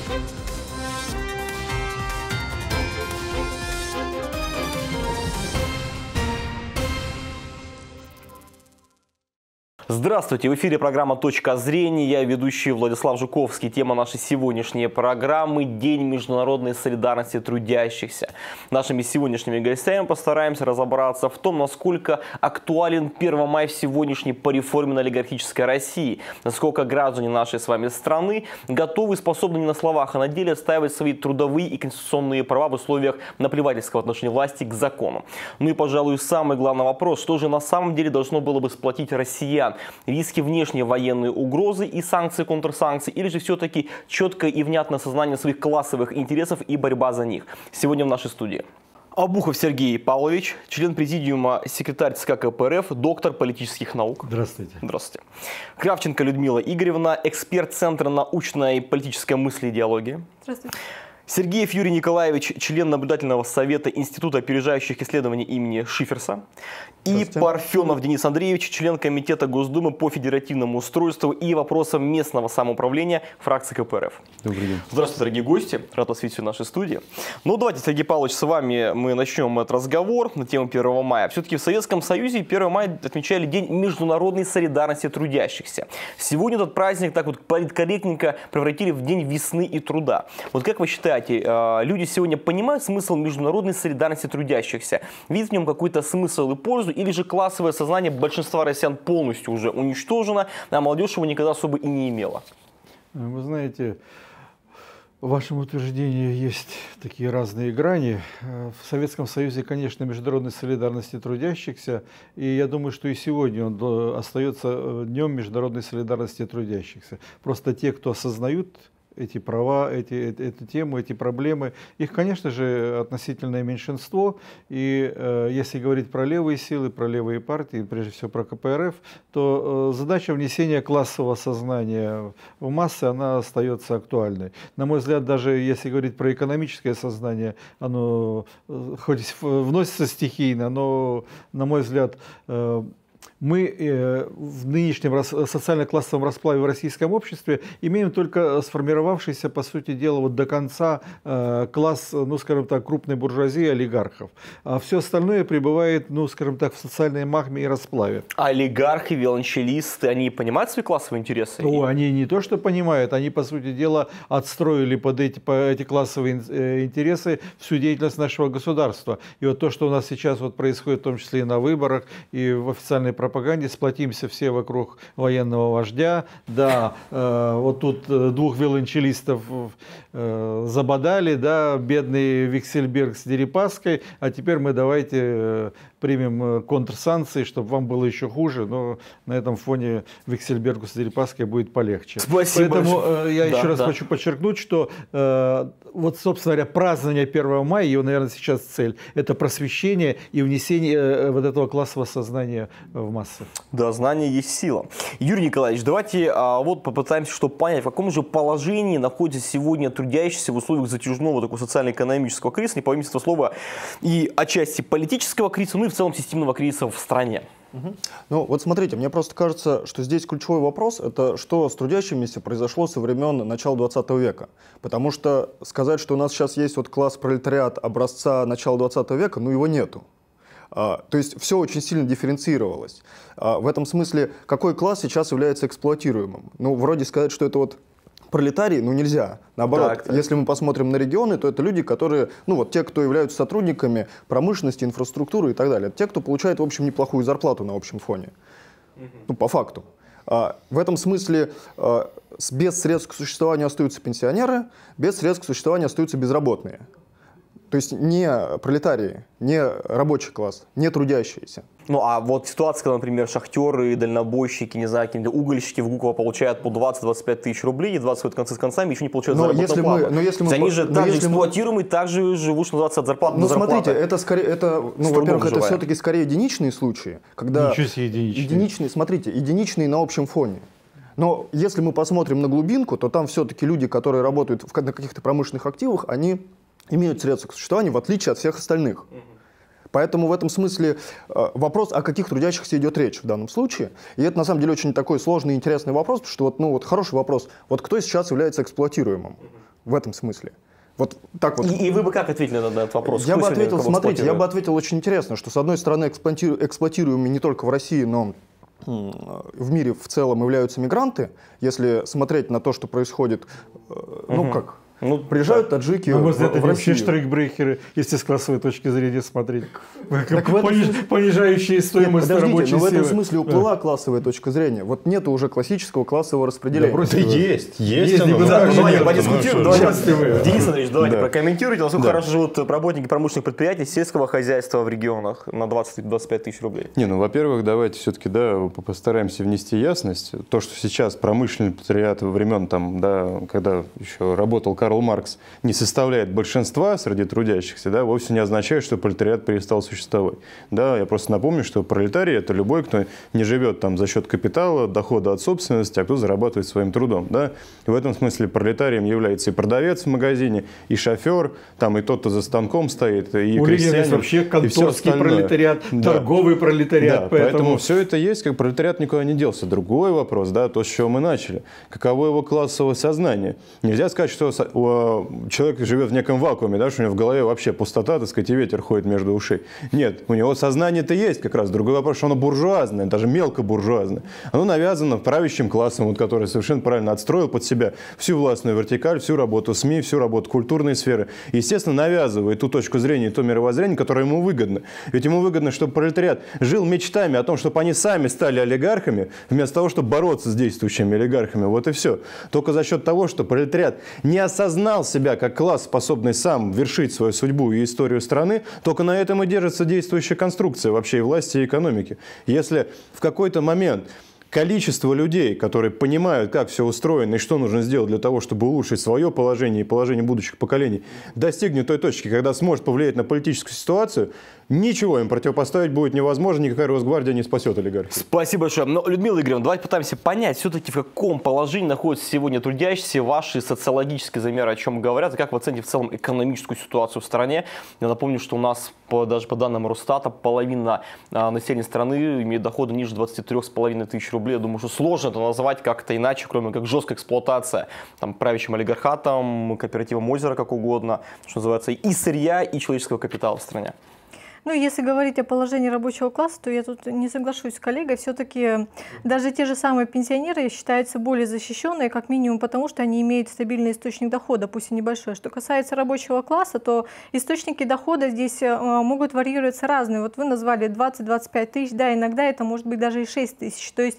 Здравствуйте! В эфире программа «Точка зрения». Я ведущий Владислав Жуковский. Тема нашей сегодняшней программы – День международной солидарности трудящихся. Нашими сегодняшними гостями постараемся разобраться в том, насколько актуален 1 мая в сегодняшней пореформенной олигархической России. Насколько граждане нашей с вами страны готовы и способны не на словах, а на деле отстаивать свои трудовые и конституционные права в условиях наплевательского отношения власти к закону. Ну и, пожалуй, самый главный вопрос – что же на самом деле должно было бы сплотить россиян? Риски внешней военной угрозы и санкции, контрсанкции, или же все-таки четкое и внятное сознание своих классовых интересов и борьба за них? Сегодня в нашей студии Обухов Сергей Павлович, член президиума, секретарь ЦК КПРФ, доктор политических наук. Здравствуйте. Здравствуйте. Кравченко Людмила Игоревна, эксперт Центра научной и политической мысли и идеологии. Здравствуйте. Сергеев Юрий Николаевич, член наблюдательного совета Института опережающих исследований имени Шиферса. И Парфенов Денис Андреевич, член комитета Госдумы по федеративному устройству и вопросам местного самоуправления фракции КПРФ. Добрый день. Здравствуйте, дорогие гости. Рад вас видеть в нашей студии. Ну, давайте, Сергей Павлович, с вами мы начнем этот разговор на тему 1 мая. Все-таки в Советском Союзе 1 мая отмечали День международной солидарности трудящихся. Сегодня этот праздник так вот политкорректненько превратили в День весны и труда. Вот как вы считаете, люди сегодня понимают смысл международной солидарности трудящихся? Видят в нем какой-то смысл и пользу? Или же классовое сознание большинства россиян полностью уже уничтожено, а молодежь его никогда особо и не имела? Вы знаете, в вашем утверждении есть такие разные грани. В Советском Союзе, конечно, международной солидарности трудящихся, и я думаю, что и сегодня он остается днем международной солидарности трудящихся. Просто те, кто осознают эти права, эту тему, эти проблемы. Их, конечно же, относительное меньшинство. И если говорить про левые силы, про левые партии, прежде всего про КПРФ, то задача внесения классового сознания в массы, она остается актуальной. На мой взгляд, даже если говорить про экономическое сознание, оно хоть вносится стихийно, но, на мой взгляд, мы в нынешнем социально-классовом расплаве в российском обществе имеем только сформировавшийся, по сути дела, вот до конца класс, ну, скажем так, крупной буржуазии, олигархов. А все остальное пребывает, ну, скажем так, в социальной магме и расплаве. Олигархи, виолончелисты, они понимают свои классовые интересы? Они не то что понимают, они, по сути дела, отстроили под эти классовые интересы всю деятельность нашего государства. И вот то, что у нас сейчас вот происходит, в том числе и на выборах, и в официальной пропаганде, сплотимся все вокруг военного вождя. Да, вот тут двух виолончелистов забодали, да, бедный Виксельберг с Дерипаской, а теперь мы давайте примем контрсанкции, чтобы вам было еще хуже, но на этом фоне Виксельбергу с Дерипаской будет полегче. Спасибо. Поэтому я еще раз хочу подчеркнуть, что вот, собственно говоря, празднование 1 мая, его, наверное, сейчас цель, это просвещение и внесение вот этого классового сознания в массы. Да, знание есть сила. Юрий Николаевич, давайте вот попытаемся что понять, в каком же положении находится сегодня трудящийся в условиях затяжного такого социально-экономического кризиса, не помните этого слова, и отчасти политического кризиса, ну и в целом системного кризиса в стране. Ну вот смотрите, мне просто кажется, что здесь ключевой вопрос, это что с трудящимися произошло со времен начала 20 века. Потому что сказать, что у нас сейчас есть вот класс пролетариат образца начала 20 века, ну его нету. То есть все очень сильно дифференцировалось. В этом смысле, какой класс сейчас является эксплуатируемым? Ну вроде сказать, что это вот пролетарии, ну нельзя. Наоборот, если мы посмотрим на регионы, то это люди, которые, ну вот те, кто являются сотрудниками промышленности, инфраструктуры и так далее. Те, кто получает, в общем, неплохую зарплату на общем фоне. Ну, по факту. В этом смысле без средств к существованию остаются пенсионеры, без средств к существованию остаются безработные. То есть не пролетарии, не рабочий класс, не трудящиеся. Ну а вот ситуация, когда, например, шахтеры, дальнобойщики, не знаю, какие-то угольщики в Гуково получают по 20-25 тысяч рублей, и 20 концы с концами еще не получают заработную плату. Они же также эксплуатируемые, также живут, что называется, от зарплаты до зарплаты. Ну смотрите, это скорее, ну, во-первых, это все-таки скорее единичные случаи, когда единичные, смотрите, единичные на общем фоне. Но если мы посмотрим на глубинку, то там все-таки люди, которые работают на каких-то промышленных активах, они имеют средства к существованию, в отличие от всех остальных. Поэтому в этом смысле вопрос, о каких трудящихся идет речь в данном случае. И это на самом деле очень такой сложный и интересный вопрос, потому что вот, ну, вот хороший вопрос, вот кто сейчас является эксплуатируемым? в этом смысле. Вот так вот. И вы бы как ответили на этот вопрос? Я бы ответил, смотрите, я бы ответил очень интересно, что с одной стороны эксплуатируемыми не только в России, но в мире в целом являются мигранты, если смотреть на то, что происходит, приезжают таджики в это Россию. вообще штрейкбрейкеры, если с классовой точки зрения смотреть. Понижающие стоимость рабочей силы. Но в этом смысле уплыла классовая точка зрения. Вот нету уже классического классового распределения. Да есть. Давайте подискутируем. Денис Андреевич, давайте прокомментируйте, насколько хорошо живут работники промышленных предприятий сельского хозяйства в регионах на 20-25 тысяч рублей. Во-первых, давайте все-таки постараемся внести ясность. То, что сейчас промышленный пролетариат во времен, когда еще работал Карл Маркс, не составляет большинства среди трудящихся, вовсе не означает, что пролетариат перестал существовать. Я просто напомню, что пролетарий – это любой, кто не живет за счет капитала, дохода от собственности, а кто зарабатывает своим трудом. В этом смысле пролетарием является и продавец в магазине, и шофер, и тот, кто за станком стоит, и у крестьянин, есть вообще конторский пролетариат, торговый пролетариат. Поэтому все это есть, как пролетариат никуда не делся. Другой вопрос, то, с чего мы начали. Каково его классовое сознание? Нельзя сказать, что человек живет в неком вакууме, что у него в голове вообще пустота, и ветер ходит между ушей. Нет, у него сознание-то есть как раз. Другой вопрос, что оно буржуазное, даже мелкобуржуазное. Оно навязано правящим классом, который совершенно правильно отстроил под себя всю властную вертикаль, всю работу СМИ, всю работу культурной сферы. И, естественно, навязывает ту точку зрения, то мировоззрение, которое ему выгодно. Ведь ему выгодно, чтобы пролетариат жил мечтами о том, чтобы они сами стали олигархами, вместо того, чтобы бороться с действующими олигархами. Вот и все. Только за счет того, что пролетариат не осознал себя как класс, способный сам вершить свою судьбу и историю страны, только на этом и держится действующая конструкция вообще и власти, и экономики. Если в какой-то момент количество людей, которые понимают, как все устроено и что нужно сделать для того, чтобы улучшить свое положение и положение будущих поколений, достигнет той точки, когда сможет повлиять на политическую ситуацию, ничего им противопоставить будет невозможно, никакая Росгвардия не спасет олигархов. Спасибо большое. Но, Людмила Игоревна, давайте пытаемся понять, все-таки в каком положении находятся сегодня трудящиеся, ваши социологические замеры о чем говорят, и как вы оцените в целом экономическую ситуацию в стране. Я напомню, что у нас, даже по данным Росстата, половина населения страны имеет доходы ниже 23,5 тысяч рублей. Я думаю, что сложно это назвать как-то иначе, кроме как жесткая эксплуатация правящим олигархатом, кооперативом озера, как угодно, что называется, и сырья, и человеческого капитала в стране. Если говорить о положении рабочего класса, то я тут не соглашусь с коллегой. Все-таки даже те же самые пенсионеры считаются более защищенные, как минимум потому, что они имеют стабильный источник дохода, пусть и небольшой. Что касается рабочего класса, то источники дохода здесь могут варьироваться разные. Вот вы назвали 20-25 тысяч, иногда это может быть даже и 6 тысяч. То есть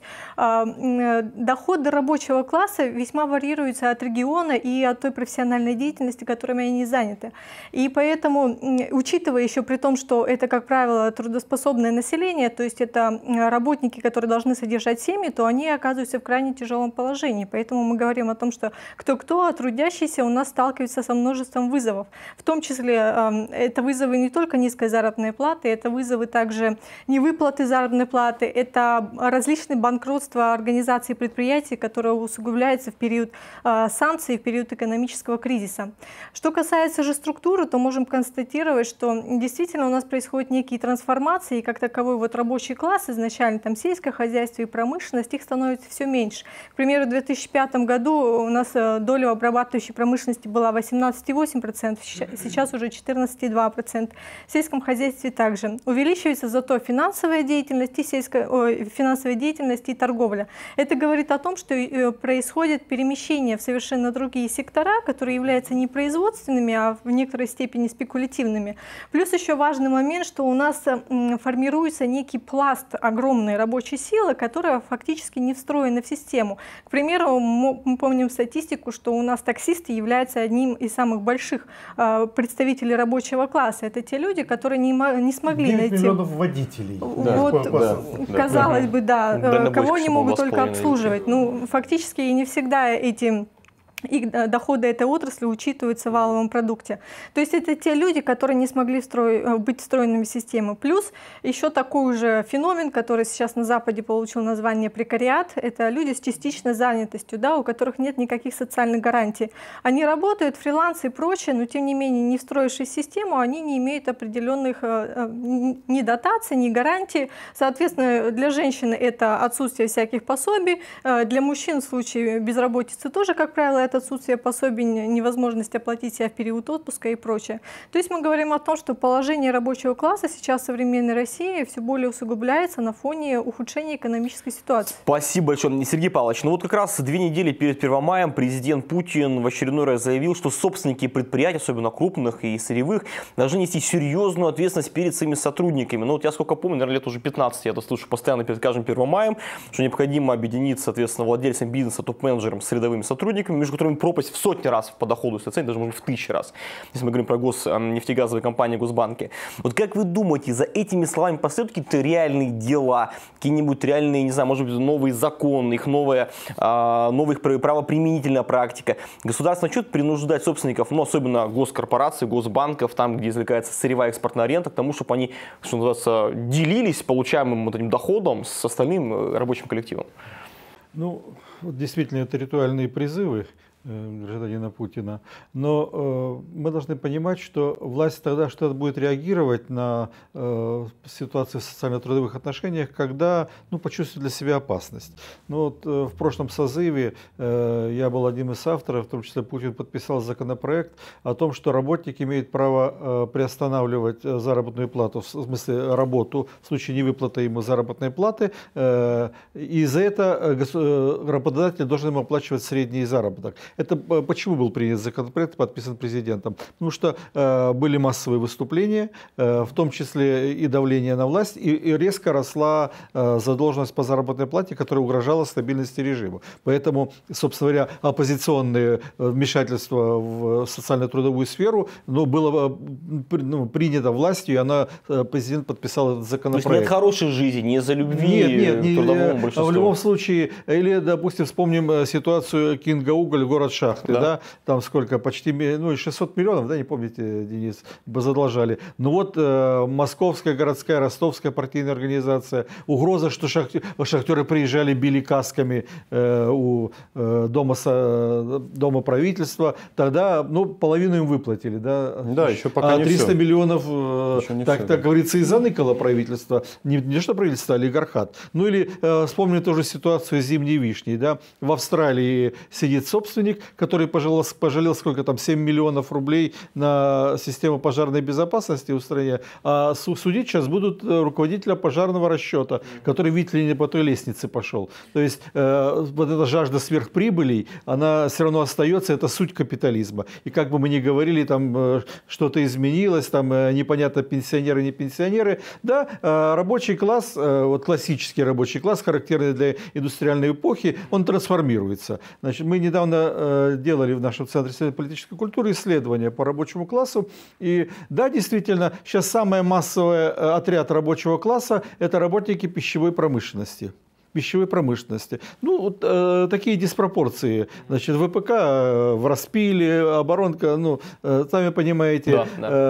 доходы рабочего класса весьма варьируются от региона и от той профессиональной деятельности, которыми они заняты. И поэтому, учитывая еще при том, что это, как правило, трудоспособное население, то есть это работники, которые должны содержать семьи, то они оказываются в крайне тяжелом положении. Поэтому мы говорим о том, что кто-кто, а трудящиеся у нас сталкиваются со множеством вызовов. В том числе это вызовы не только низкой заработной платы, это вызовы также невыплаты заработной платы, это различные банкротства организаций и предприятий, которые усугубляются в период санкций, в период экономического кризиса. Что касается же структуры, то можем констатировать, что действительно у нас происходит некие трансформации, и как таковой рабочий класс, изначально сельское хозяйство и промышленность, их становится все меньше. К примеру, в 2005 году у нас доля обрабатывающей промышленности была 18,8%, сейчас уже 14,2%. В сельском хозяйстве также. Увеличивается зато финансовая деятельность и торговля. Это говорит о том, что происходит перемещение в совершенно другие сектора, которые являются не производственными, а в некоторой степени спекулятивными. Плюс еще важный момент, что у нас формируется некий пласт огромной рабочей силы, которая фактически не встроена в систему. К примеру, мы помним статистику, что у нас таксисты являются одним из самых больших представителей рабочего класса. Это те люди, которые не смогли 9 найти... миллионов водителей. Казалось бы, кого они могут только обслуживать. Фактически не всегда их доходы этой отрасли учитываются в валовом продукте. То есть это те люди, которые не смогли быть встроенными в систему. Плюс еще такой же феномен, который сейчас на Западе получил название прекариат, это люди с частичной занятостью, у которых нет никаких социальных гарантий. Они работают, фриланс и прочее, но тем не менее, не встроившись в систему, они не имеют определенных ни дотаций, ни гарантий. Соответственно, для женщины это отсутствие всяких пособий, для мужчин в случае безработицы тоже, как правило, бывает отсутствие пособий, невозможность оплатить себя в период отпуска и прочее. То есть мы говорим о том, что положение рабочего класса сейчас в современной России все более усугубляется на фоне ухудшения экономической ситуации. Спасибо большое, Сергей Павлович. Ну вот как раз 2 недели перед Первомаем президент Путин в очередной раз заявил, что собственники предприятий, особенно крупных и сырьевых, должны нести серьезную ответственность перед своими сотрудниками. Ну вот я сколько помню, наверное, лет уже 15 я это слышу постоянно перед каждым Первомаем, что необходимо объединиться, соответственно, владельцам бизнеса, топ-менеджерам с рядовыми сотрудниками, между которыми пропасть в сотни раз по доходу, если оценить, даже может в 1000 раз, если мы говорим про нефтегазовые компании, госбанки. Вот как вы думаете, за этими словами последуют какие-то реальные дела, какие-нибудь реальные, не знаю, может быть, новые законы, их новая правоприменительная практика? Государство начнет принуждать собственников, ну, особенно госкорпораций, госбанков, там, где извлекается сырьевая экспортная рента, к тому, чтобы они, что называется, делились получаемым вот этим доходом с остальным рабочим коллективом? Ну, вот действительно, это ритуальные призывы гражданина Путина. Но мы должны понимать, что власть тогда что-то будет реагировать на ситуацию в социально-трудовых отношениях, когда почувствует для себя опасность. Ну, вот, в прошлом созыве я был одним из авторов, в том числе Путин подписал законопроект о том, что работник имеет право приостанавливать заработную плату, в смысле работу, в случае невыплаты ему заработной платы, и за это работодатель должен ему оплачивать средний заработок. Это почему был принят законопроект, подписан президентом? Потому что были массовые выступления, в том числе и давление на власть, и резко росла задолженность по заработной плате, которая угрожала стабильности режима. Поэтому, собственно говоря, оппозиционное вмешательство в социально-трудовую сферу было принято властью, и президент подписал этот законопроект. То есть нет хорошей жизни, не за любви к трудовому большинству? В любом случае, или, допустим, вспомним ситуацию Кинга Уголь, город Шахты, да? Там сколько, почти 600 миллионов, да, не помните, Денис, задолжали. Ну вот Московская городская, Ростовская партийная организация, угроза, что шахтеры приезжали, били касками у дома правительства, тогда половину им выплатили, да? Да, еще пока не 300 все. миллионов, так да. говорится, и заныкало правительство, не что правительство, а олигархат. Ну или вспомним тоже ситуацию с зимней вишней, да? В Австралии сидит собственник, который пожалел сколько там, 7 миллионов рублей на систему пожарной безопасности в стране, а судить сейчас будут руководителя пожарного расчета, который, видите ли, не по той лестнице пошел. То есть вот эта жажда сверхприбылей, она все равно остается, это суть капитализма. И как бы мы ни говорили, там что-то изменилось, там непонятно, пенсионеры, не пенсионеры, да, рабочий класс, вот классический рабочий класс, характерный для индустриальной эпохи, он трансформируется. Значит, мы недавно делали в нашем Центре политической культуры исследования по рабочему классу. И да, действительно, сейчас самый массовый отряд рабочего класса – это работники пищевой промышленности. Ну, вот, такие диспропорции. Значит, ВПК в распиле, оборонка, сами понимаете,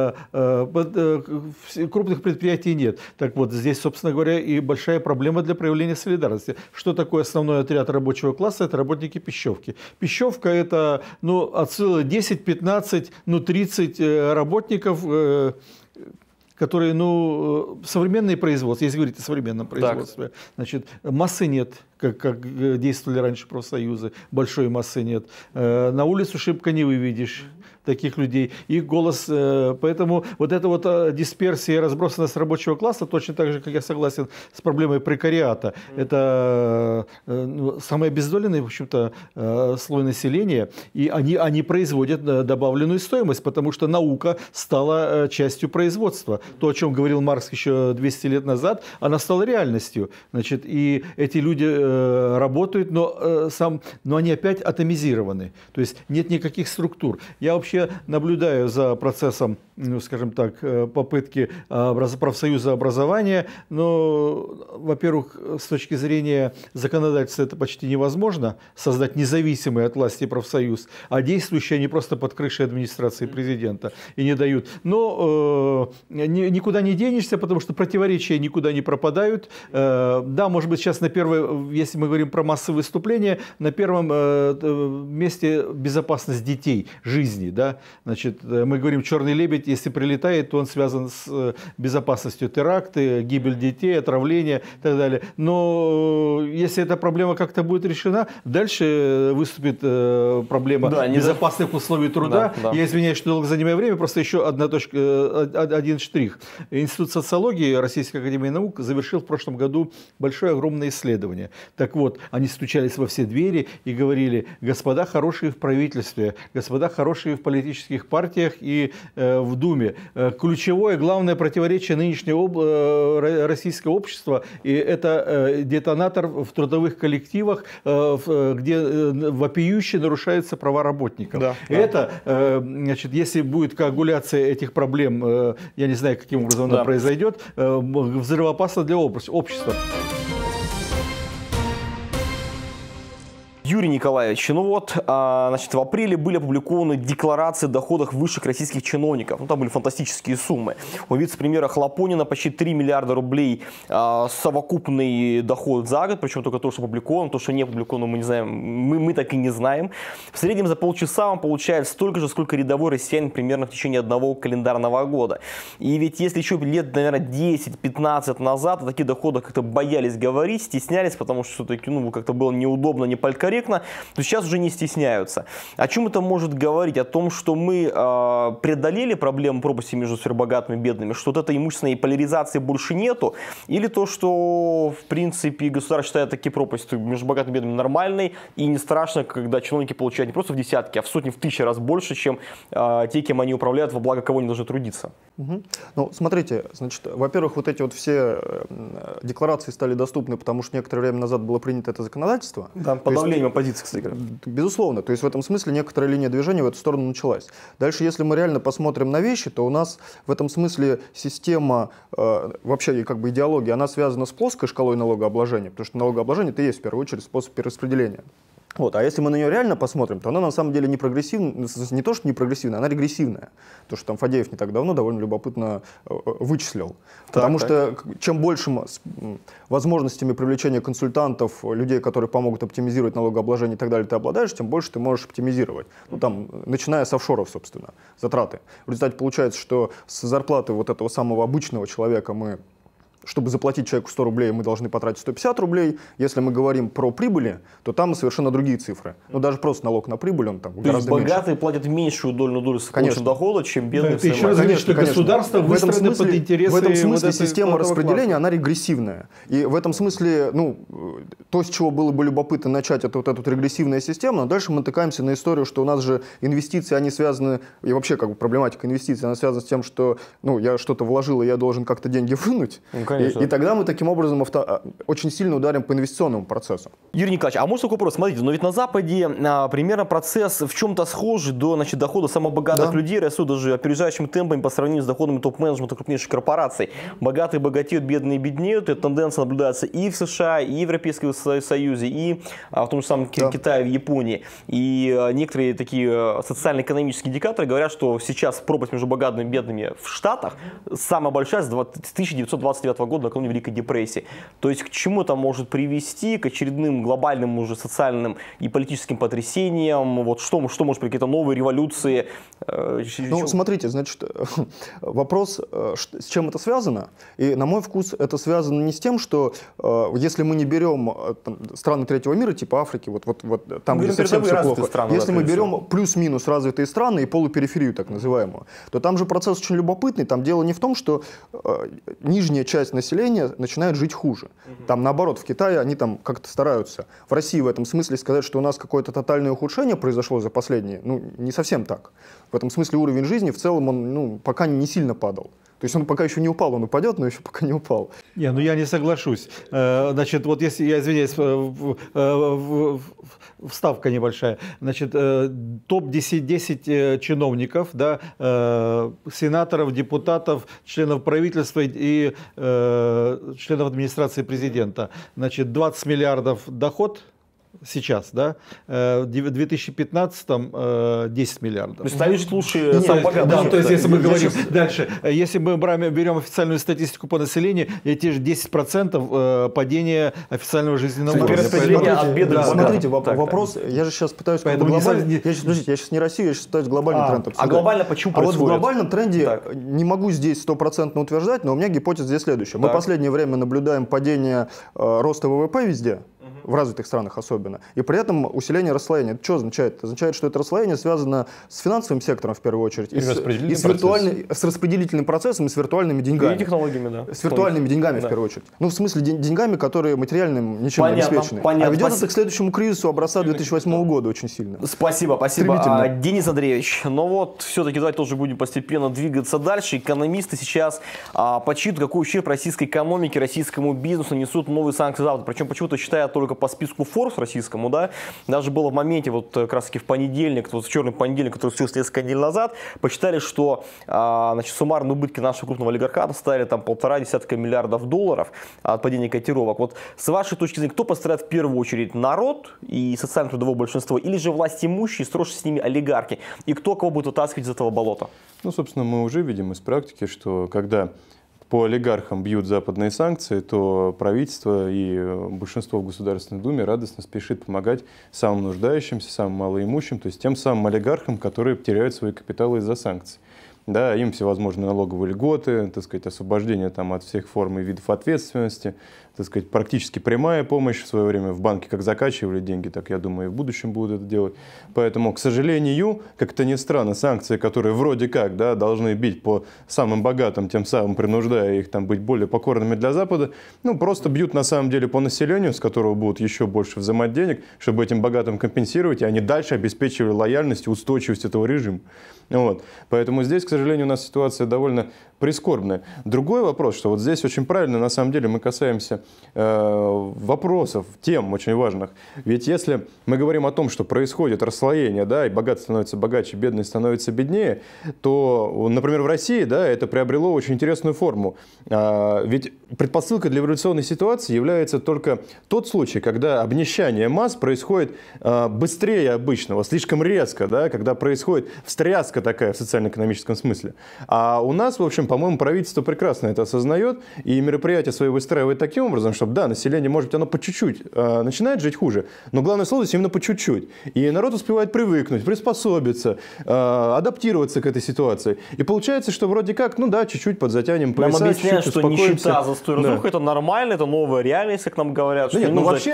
крупных предприятий нет. Так вот, здесь, собственно говоря, и большая проблема для проявления солидарности. Что такое основной отряд рабочего класса? Это работники пищевки. Пищевка – это, от силы 10, 15, 30 работников, которые, современные производства, если говорить о современном производстве, значит, массы нет, как действовали раньше профсоюзы, большой массы нет. На улицу шибко не выведешь таких людей. Их голос, поэтому вот эта вот дисперсия и разбросанность рабочего класса, точно так же, как я согласен с проблемой прекариата, это самый обездоленный, в общем-то, слой населения, и они производят добавленную стоимость, потому что наука стала частью производства. То, о чем говорил Маркс еще 200 лет назад, она стала реальностью. Значит, и эти люди работают, но они опять атомизированы. То есть нет никаких структур. Я вообще наблюдаю за процессом, скажем так, попытки профсоюза образования. Но, во-первых, с точки зрения законодательства это почти невозможно создать независимый от власти профсоюз, а действующие они просто под крышей администрации президента и не дают. Но никуда не денешься, потому что противоречия никуда не пропадают. Да, может быть, сейчас если мы говорим про массовые выступления, на первом месте безопасность детей, жизни. Да? да, значит, мы говорим черный лебедь, если прилетает, то он связан с безопасностью теракты, гибель детей, отравление и так далее. Но если эта проблема как-то будет решена, дальше выступит проблема безопасных условий труда. Я извиняюсь, что долго занимаю время, просто еще один штрих. Институт социологии Российской академии наук завершил в прошлом году большое огромное исследование. Так вот, они стучались во все двери и говорили: господа хорошие в правительстве, господа хорошие в политических партиях и в Думе. Ключевое, главное противоречие нынешнего российского общества, и это детонатор в трудовых коллективах, где вопиюще нарушаются права работников. Это, значит, если будет коагуляция этих проблем, я не знаю, каким образом она произойдет, взрывоопасно для общества. Юрий Николаевич, ну вот, значит, в апреле были опубликованы декларации о доходах высших российских чиновников. Ну, там были фантастические суммы. У вице-премьера Хлопонина почти 3 миллиарда рублей совокупный доход за год, причем только то, что опубликовано, то, что не опубликовано, мы не знаем, мы так и не знаем. В среднем за полчаса он получает столько же, сколько рядовой россиянин примерно в течение одного календарного года. И ведь если еще лет, наверное, 10-15 назад о таких доходах как-то боялись говорить, стеснялись, потому что все-таки, ну, как-то было неудобно, не политкорректно, то сейчас уже не стесняются. О чем это может говорить? О том, что мы преодолели проблему пропасти между сверхбогатыми и бедными, что вот этой имущественной поляризации больше нету? Или то, что, в принципе, государство считает такие пропасти между богатыми и бедными нормальной, и не страшно, когда чиновники получают не просто в десятки, а в сотни, в тысячи раз больше, чем те, кем они управляют, во благо кого они должны трудиться? Ну, смотрите, значит, во-первых, вот эти вот все декларации стали доступны, потому что некоторое время назад было принято это законодательство. Да, подавление оппозиции, кстати говоря. Безусловно. То есть в этом смысле некоторая линия движения в эту сторону началась. Дальше, если мы реально посмотрим на вещи, то у нас в этом смысле система, вообще как бы идеология, она связана с плоской шкалой налогообложения, потому что налогообложение это и есть в первую очередь способ перераспределения. Вот. А если мы на нее реально посмотрим, то она на самом деле не прогрессивная, не то что не прогрессивная, она регрессивная. То, что там Фадеев не так давно довольно любопытно вычислил. Потому что чем большим возможностями привлечения консультантов, людей, которые помогут оптимизировать налогообложение и так далее, ты обладаешь, тем больше ты можешь оптимизировать. Ну, там, начиная с офшоров, собственно, затраты. В результате получается, что с зарплаты вот этого самого обычного человека мы... Чтобы заплатить человеку 100 рублей, мы должны потратить 150 рублей. Если мы говорим про прибыли, то там совершенно другие цифры. Ну, даже просто налог на прибыль, он там гораздо меньше. Богатые платят меньшую долю с дохода, чем бедные. Это еще раз говорит, что государство выстроено под интересы. В этом смысле система распределения, она регрессивная. И в этом смысле, ну, то, с чего было бы любопытно начать, это вот эта регрессивная система, но дальше мы натыкаемся на историю, что у нас же инвестиции, они связаны, и вообще как бы проблематика инвестиций, она связана с тем, что, ну, я что-то вложил, и я должен как-то деньги вынуть. И тогда мы таким образом очень сильно ударим по инвестиционному процессу. Юрий Николаевич, а может такой вопрос? Смотрите, но ведь на Западе примерно процесс в чем-то схожий до, значит, дохода самых богатых людей растут даже опережающими темпами по сравнению с доходами топ-менеджмента крупнейших корпораций. Богатые богатеют, бедные беднеют. Эта тенденция наблюдается и в США, и в Европейском Союзе, и в том же самом Китае, в Японии. И некоторые такие социально-экономические индикаторы говорят, что сейчас пропасть между богатыми и бедными в Штатах самая большая с 1929 года, накануне Великой депрессии. То есть к чему это может привести? К очередным глобальным уже социальным и политическим потрясениям? Вот что может быть, какие-то новые революции? Ну, смотрите, значит, вопрос, с чем это связано? И, на мой вкус, это связано не с тем, что если мы не берем страны третьего мира, типа Африки, вот там, где совсем все плохо, если мы берем плюс-минус развитые страны и полупериферию, так называемую, то там же процесс очень любопытный. Там дело не в том, что нижняя часть населения начинает жить хуже. Там наоборот, в Китае они там как-то стараются. В России в этом смысле сказать, что у нас какое-то тотальное ухудшение произошло за последние, ну, не совсем так. В этом смысле уровень жизни в целом, он, ну, пока не сильно падал. То есть он пока еще не упал, он упадет, но еще пока не упал. Не, ну я не соглашусь. Значит, вот если, я извиняюсь, вставка небольшая. Значит, топ-10 чиновников, да, сенаторов, депутатов, членов правительства и членов администрации президента. Значит, 20 миллиардов доход сейчас, да, в 2015 10 миллиардов. То есть Станишь лучше сам богатый. Да, то есть если мы говорим дальше, если мы берем официальную статистику по населению, те же 10% падения официального жизненного уровня. Перераспределение от бедных к богатым. Смотрите, вопрос, я же сейчас пытаюсь глобально, я сейчас не Россию, я сейчас пытаюсь глобальный тренд обсуждать. А глобально почему происходит? Вот в глобальном тренде не могу здесь 100% утверждать, но у меня гипотеза здесь следующая. Мы в последнее время наблюдаем падение роста ВВП везде, в развитых странах особенно, и при этом усиление расслоения. Это что означает? Это означает, что это расслоение связано с финансовым сектором в первую очередь, и с распределительным процессом, и с виртуальными деньгами. И технологиями, да. С виртуальными деньгами в первую очередь. Ну, в смысле деньгами, которые материальным ничем не обеспечены. А ведет это к следующему кризису образца 2008 года очень сильно. Спасибо. Денис Андреевич, но вот все-таки давайте тоже будем постепенно двигаться дальше. Экономисты сейчас подсчитывают, какой ущерб российской экономике, российскому бизнесу несут новые санкции Запада. Причем почему-то считают только по списку Forbes российскому, да, даже было в моменте, вот как раз таки в понедельник, вот в черный понедельник, который случился несколько недель назад, посчитали, что значит, суммарные убытки нашего крупного олигархата стали там 1,5 миллиарда долларов от падения котировок. Вот с вашей точки зрения, кто пострадает в первую очередь? Народ и социально-трудовое большинство, или же власть имущие, строже с ними олигархи? И кто кого будет вытаскивать из этого болота? Ну, собственно, мы уже видим из практики, что когда по олигархам бьют западные санкции, то правительство и большинство в Государственной Думе радостно спешит помогать самым нуждающимся, самым малоимущим, то есть тем самым олигархам, которые теряют свои капиталы из-за санкций. Да, им всевозможные налоговые льготы, так сказать, освобождение там, от всех форм и видов ответственности, так сказать, практически прямая помощь. В свое время в банке как закачивали деньги, так, я думаю, и в будущем будут это делать. Поэтому, к сожалению, как-то ни странно, санкции, которые вроде как, да, должны бить по самым богатым, тем самым принуждая их там, быть более покорными для Запада, ну, просто бьют на самом деле по населению, с которого будут еще больше взимать денег, чтобы этим богатым компенсировать, и они дальше обеспечивали лояльность и устойчивость этого режима. Вот. Поэтому здесь, к сожалению, у нас ситуация довольно прискорбная. Другой вопрос, что вот здесь очень правильно, на самом деле, мы касаемся вопросов, тем очень важных. Ведь если мы говорим о том, что происходит расслоение, да, и богатый становится богаче, бедный становится беднее, то, например, в России, да, это приобрело очень интересную форму. Ведь предпосылкой для эволюционной ситуации является только тот случай, когда обнищание масс происходит быстрее обычного, слишком резко, да, когда происходит встряска такая в социально-экономическом смысле. А у нас, в общем, по-моему, правительство прекрасно это осознает и мероприятия свои выстраивает таким образом, чтобы, да, население, может быть, оно по чуть-чуть начинает жить хуже, но главное слово здесь именно по чуть-чуть. И народ успевает привыкнуть, приспособиться, адаптироваться к этой ситуации. И получается, что вроде как, ну да, чуть-чуть подзатянем пояса, нам объясняют, что нищета, застой, разруха, это нормально, это новая реальность, как нам говорят. Нет, ну вообще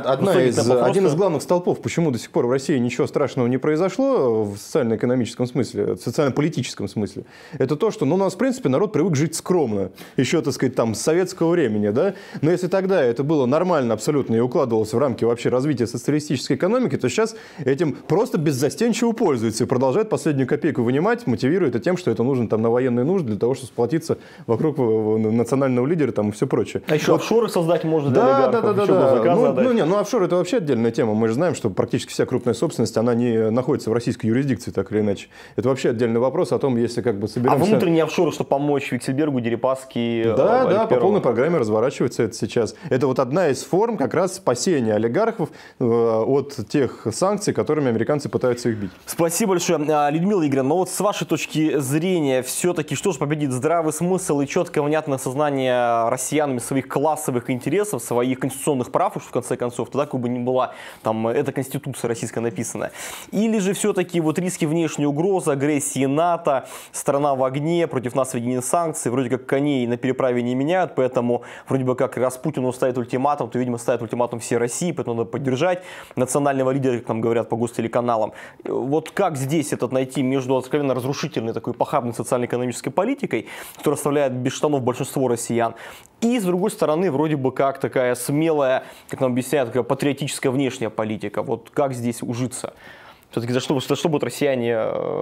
один из главных столпов, почему до сих пор в России ничего страшного не произошло в социально-экономическом смысле, в социально-политическом смысле, это то, что, ну, у нас, в принципе, народ привык жить скромно, еще, так сказать, там, с советского времени, да, но если тогда это было нормально абсолютно и укладывалось в рамки вообще развития социалистической экономики, то сейчас этим просто беззастенчиво пользуются и продолжают последнюю копейку вынимать, мотивируя это тем, что это нужно там на военные нужды для того, чтобы сплотиться вокруг национального лидера там, и все прочее. А еще вот. Офшоры создать можно для олигархов. Да. Офшоры это вообще отдельная тема. Мы же знаем, что практически вся крупная собственность, она не находится в российской юрисдикции, так или иначе. Это вообще отдельный вопрос о том, если как бы собираемся... А внутренние офшоры, чтобы помочь Виксельбергу, Дерипаски... Да, по полной программе разворачивается это сейчас. Это вот одна из форм как раз спасения олигархов от тех санкций, которыми американцы пытаются их бить. Спасибо большое. Людмила Игоревна, но вот с вашей точки зрения, все-таки что же победит? Здравый смысл и четкое, внятное сознание россиянами своих классовых интересов, своих конституционных прав, уж в конце концов, тогда как бы ни была там эта конституция российская написана. Или же все-таки вот риски внешней угрозы, агрессии НАТО, страна в огне, против нас введены санкции, вроде как коней на переправе не меняют, поэтому вроде бы как раз Путину ставит ультиматум, то, видимо, ставит ультиматум всей России, поэтому надо поддержать национального лидера, как нам говорят по гостелеканалам. Вот как здесь этот найти между откровенно разрушительной такой похабной социально-экономической политикой, которая оставляет без штанов большинство россиян, и, с другой стороны, вроде бы как такая смелая, как нам объясняют, такая патриотическая внешняя политика. Вот как здесь ужиться? Все-таки за что будут россияне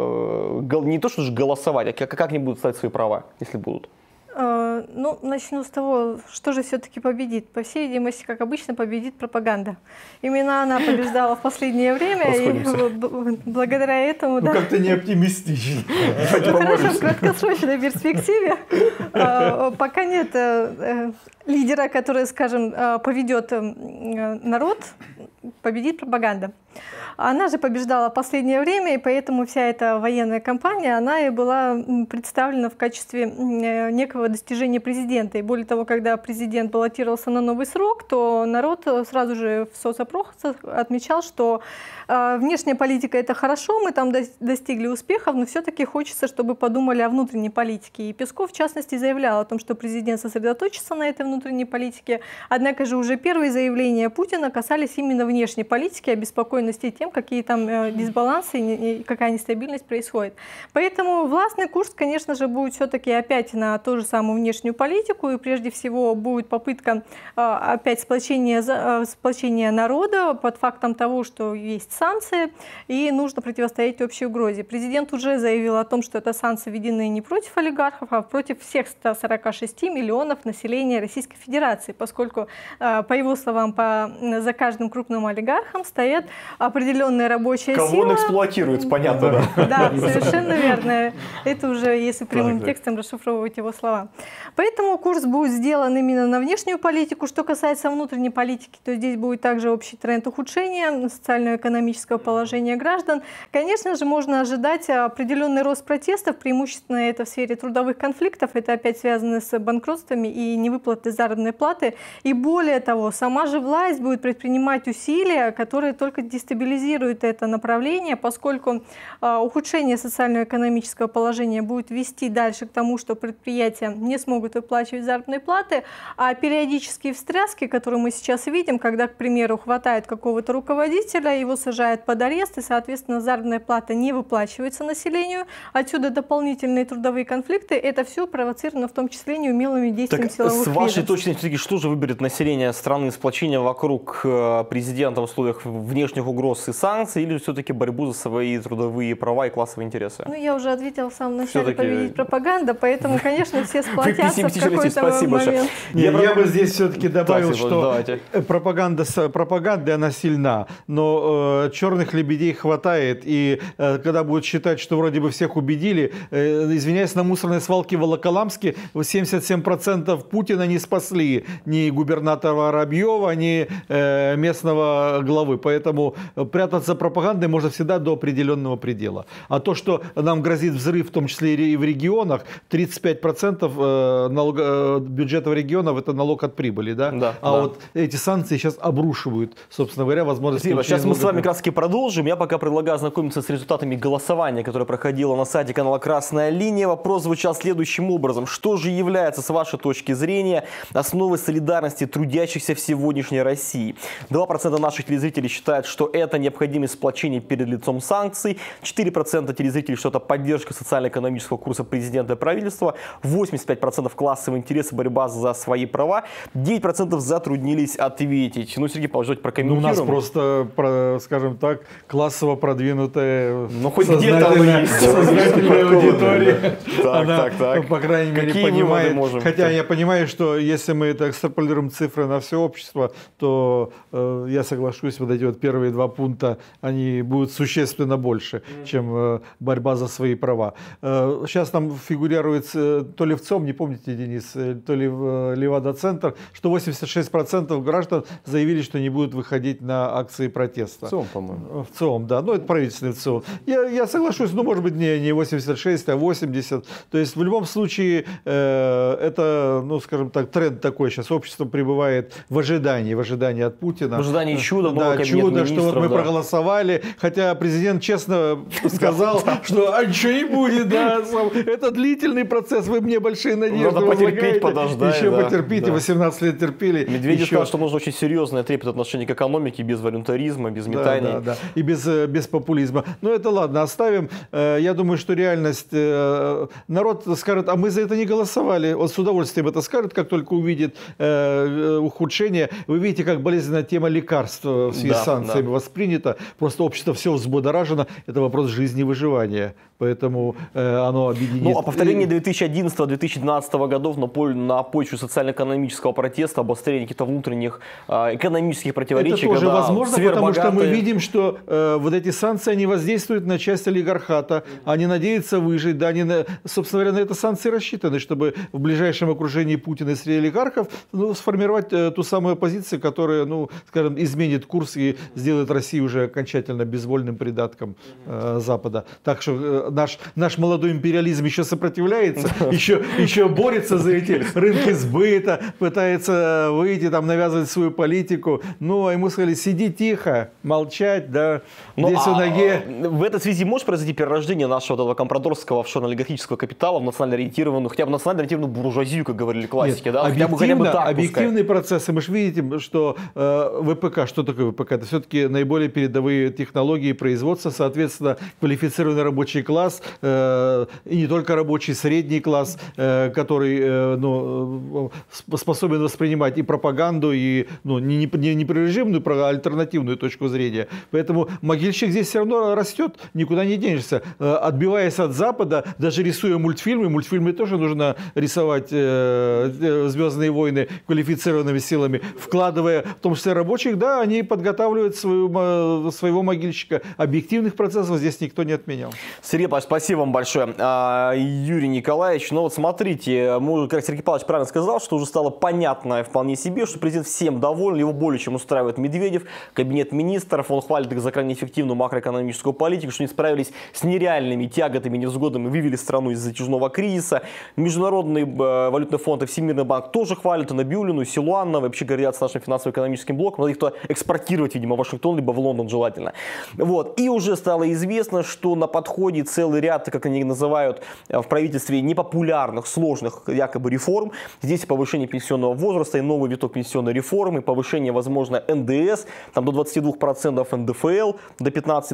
не то что же голосовать, а как они будут ставить свои права, если будут? Ну, начну с того, что же все-таки победит. По всей видимости, как обычно, победит пропаганда. Именно она побеждала в последнее время, и благодаря этому... Ну, как-то не оптимистично. Хорошо, в краткосрочной перспективе пока нет лидера, который, скажем, поведет народ, победит пропаганда. Она же побеждала в последнее время, и поэтому вся эта военная кампания, она и была представлена в качестве некого достижения президента. И более того, когда президент баллотировался на новый срок, то народ сразу же в соцопросах отмечал, что внешняя политика — это хорошо, мы там достигли успехов, но все-таки хочется, чтобы подумали о внутренней политике. И Песков, в частности, заявлял о том, что президент сосредоточится на этой внутренней политике. Однако же уже первые заявления Путина касались именно внешней политики, обеспокоенности тем, какие там дисбалансы и какая нестабильность происходит. Поэтому властный курс, конечно же, будет все-таки опять на ту же самую внешнюю политику, и прежде всего будет попытка опять сплочения народа под фактом того, что есть санкции, и нужно противостоять общей угрозе. Президент уже заявил о том, что это санкции введены не против олигархов, а против всех 146 миллионов населения Российской Федерации, поскольку, по его словам, за каждым крупным олигархом стоят определенная рабочая сила. Кого он эксплуатирует, понятно, да? Да, совершенно верно. Это уже, если прямым текстом расшифровывать его слова. Поэтому курс будет сделан именно на внешнюю политику. Что касается внутренней политики, то здесь будет также общий тренд ухудшения социально-экономического положения граждан. Конечно же, можно ожидать определенный рост протестов, преимущественно это в сфере трудовых конфликтов. Это опять связано с банкротствами и невыплатой заработной платы. И более того, сама же власть будет предпринимать усилия, которые только дестабилизируют это направление, поскольку ухудшение социально-экономического положения будет вести дальше к тому, что предприятия не смогут выплачивать заработные платы, а периодические встряски, которые мы сейчас видим, когда, к примеру, хватает какого-то руководителя, его сажают под арест, и, соответственно, заработная плата не выплачивается населению, отсюда дополнительные трудовые конфликты, это все провоцировано в том числе неумелыми действиями силовых с вашей ведомств. точки зрения, что же выберет население страны? Сплочение вокруг президента в условиях внешних угроз и санкций, или все-таки борьбу за свои трудовые права и классовые интересы? Ну, я уже ответила в самом начале, победить пропаганда, поэтому, конечно, все сплотятся в какой-то момент. Я бы здесь все-таки добавил, что пропаганда, она сильна, но черных лебедей хватает, и когда будут считать, что вроде бы всех убедили, извиняюсь, на мусорной свалке в Волоколамске 77% Путина не спасли ни губернатора Воробьева, ни местного главы, поэтому прятаться пропагандой можно всегда до определенного предела. А то, что нам грозит взрыв, в том числе и в регионах, 35% бюджета регионов — это налог от прибыли, да? Вот эти санкции сейчас обрушивают, собственно говоря, возможность... Сейчас мы с вами как раз продолжим. Я пока предлагаю ознакомиться с результатами голосования, которое проходило на сайте канала «Красная линия». Вопрос звучал следующим образом. Что же является, с вашей точки зрения, основой солидарности трудящихся в сегодняшней России? 2% наших телезрителей считают, что это необходимость сплочения перед лицом санкций. 4% телезрителей, что это поддержка социально-экономического курса президента и правительства. 85% классовые интересы, борьба за свои права. 9% затруднились ответить. Ну, Сергей Павлович, давайте прокомментируем. У нас просто, скажем так, классово продвинутая, хоть где-то сознательная аудитория. Она, Так. по крайней мере, Какие понимает. можем? Хотя я понимаю, что если мы это экстраполируем цифры на все общество, то я соглашусь, вот эти вот первые два пункта, они будут существенно больше, чем борьба за свои права. Сейчас там фигурирует то ли в ЦИОМ, не помните, Денис, то ли в Левада-центр, что 86% граждан заявили, что не будут выходить на акции протеста. ЦИОМ, по-моему. В ЦИОМ, да. Ну, это правительственный ЦИОМ. Я соглашусь, ну, может быть, не 86, а 80. То есть, в любом случае, это, ну, скажем так, тренд такой. Сейчас общество пребывает в ожидании от Путина. В ожидании чуда, да, чудо, что вот мы проголосовали. Хотя президент честно сказал, что ничего не будет, да. Это длительный процесс, вы мне большие надежды надо потерпеть, подождать. Еще потерпите, 18 лет терпели. Медведев сказал, что нужно очень серьезное трепет отношение к экономике, без волюнтаризма, без метаний. Да. И без популизма. Но это ладно, оставим. Я думаю, что реальность... Народ скажет, а мы за это не голосовали. Он с удовольствием это скажет, как только увидит ухудшение. Вы видите, как болезненная тема лекарств в связи с санкциями воспринята. Просто общество все взбудоражено. Это вопрос жизни и выживания. Поэтому оно объединит. Ну, а повторение 2011-2012 годов на почве социально-экономического протеста, обострение каких-то внутренних экономических противоречий. Это тоже возможно, потому что мы видим, что вот эти санкции, они воздействуют на часть олигархата. Они надеются выжить. Да, они, собственно говоря, на это санкции рассчитаны, чтобы в ближайшем окружении Путина и среди олигархов сформировать ту самую оппозицию, которая, ну, скажем, изменит курс и сделает Россию уже окончательно безвольным придатком Запада. Так что наш молодой империализм еще сопротивляется, еще борется за эти рынки сбыта, пытается выйти, там, навязывать свою политику. Ну, а ему сказали, сиди тихо, молчать, да, здесь в ноге. В этой связи может произойти перерождение нашего этого компрадорского офшорно-олигархического капитала в национально ориентированную, хотя бы национально ориентированную буржуазию, как говорили классики, да? Хотя бы так объективные процессы. Мы же видим, что ВПК, что такое ВПК? Это все-таки наиболее передовые технологии производства, соответственно, квалифицированный рабочий класс, и не только рабочий, средний класс, который способен воспринимать и пропаганду, и не прережимную, а альтернативную точку зрения. Поэтому могильщик здесь все равно растет, никуда не денешься. Отбиваясь от Запада, даже рисуя мультфильмы тоже нужно рисовать «Звездные войны» квалифицированными силами, вкладывая в том числе рабочих, да, они подготавливают своего могильщика. Объективных процессов здесь никто не отменял. Сергей Павлович, спасибо вам большое. Юрий Николаевич, ну вот смотрите, как Сергей Павлович правильно сказал, что уже стало понятно вполне себе, что президент всем доволен, его более чем устраивает Медведев, кабинет министров, он хвалит их за крайне эффективную макроэкономическую политику, что они справились с нереальными тяготами, невзгодами, вывели страну из затяжного кризиса. Международный валютный фонд и Всемирный банк тоже хвалят, и Набиуллину, и Силуанова, вообще гордятся нашим финансово-экономическим блоком, надо их туда экспортировать, видимо, в Вашингтон, либо в Лондон желательно. Вот. И уже стало известно, что на подходе целый ряд, как они называют в правительстве, непопулярных, сложных якобы реформ. Здесь повышение пенсионного возраста и новый виток пенсионной реформы, повышение, возможно, НДС, там до 22% НДФЛ, до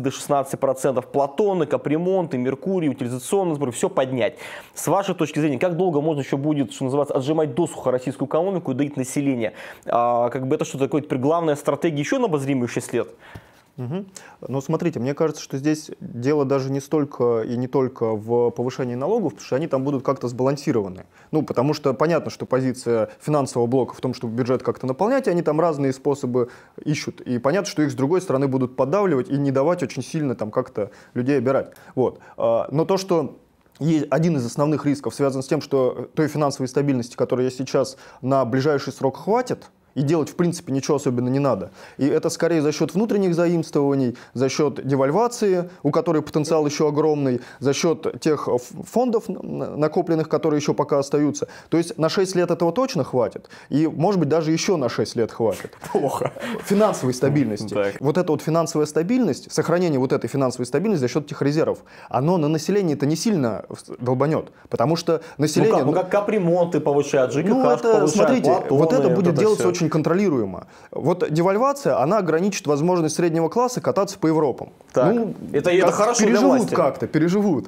15-16% Платоны, капремонт, Меркурий, утилизационный сбор, все поднять. С вашей точки зрения, как долго можно еще будет, что называется, отжимать досуха российскую экономику и доить население? Как бы это что-то такое, теперь главная стратегия еще на обозримые 6 лет? Угу. Ну, смотрите, мне кажется, что здесь дело даже не столько и не только в повышении налогов, потому что они там будут как-то сбалансированы. Ну, потому что понятно, что позиция финансового блока в том, чтобы бюджет как-то наполнять, и они там разные способы ищут. И понятно, что их с другой стороны будут поддавливать и не давать очень сильно там как-то людей обирать. Вот. Но то, что один из основных рисков связан с тем, что той финансовой стабильности, которая есть сейчас, на ближайший срок хватит, и делать, в принципе, ничего особенно не надо. И это скорее за счет внутренних заимствований, за счет девальвации, у которой потенциал еще огромный, за счет тех фондов накопленных, которые еще пока остаются. То есть на 6 лет этого точно хватит. И, может быть, даже еще на 6 лет хватит. Плохо. Финансовой стабильности. Вот эта вот финансовая стабильность, сохранение вот этой финансовой стабильности за счет этих резервов, оно на население-то не сильно долбанет. Потому что население... Ну как капремонты повышают, ЖКХ повышают, смотрите, Платоны, вот это будет делаться все очень контролируемо. Вот девальвация, она ограничит возможность среднего класса кататься по Европам. Так, это хорошо для власти. Переживут.